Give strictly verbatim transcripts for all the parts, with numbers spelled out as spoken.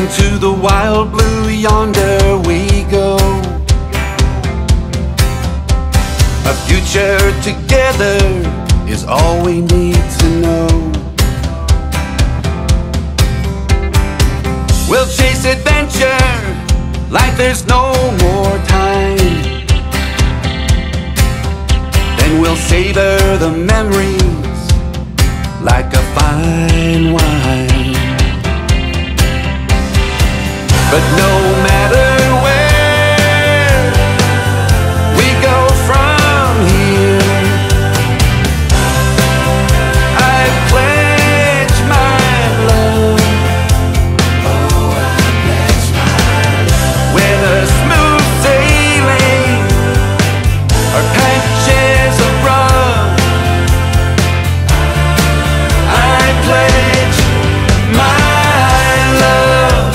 to the wild blue yonder we go. A future together is all we need to know. We'll chase adventure like there's no more time. Then we'll savor the memories like a fine wine. But no matter where we go from here, I pledge my love. Oh, I pledge my love. With a smooth sailing or patches of rough, I pledge my love.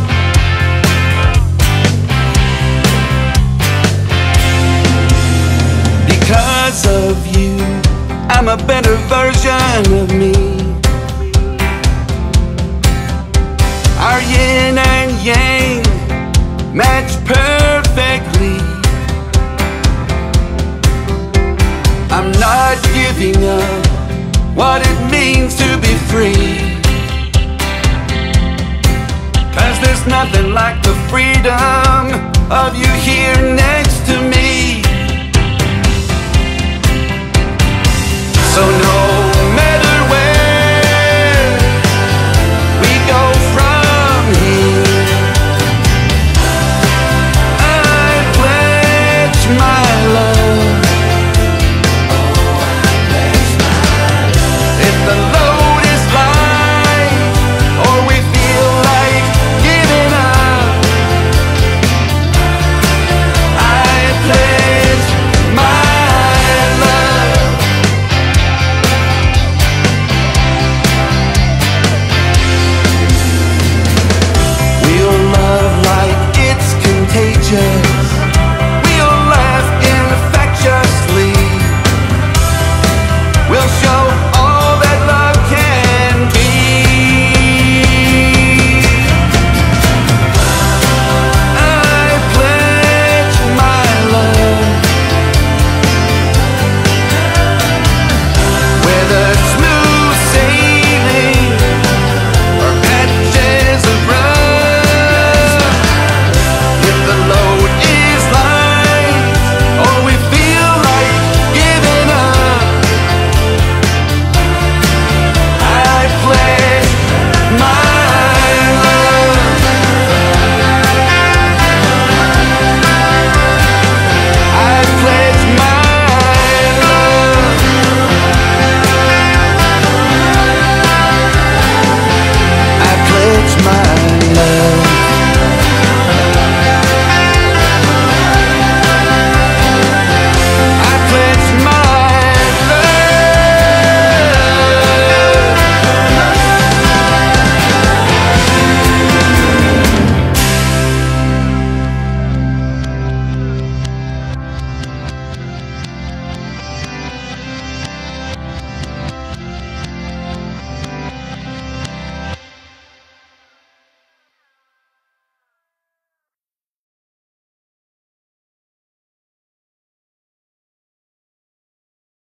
Because of you, I'm a better version of me. Our yin and yang match perfectly. I'm not giving up what it means to be free, 'cause there's nothing like the freedom of you here next to me.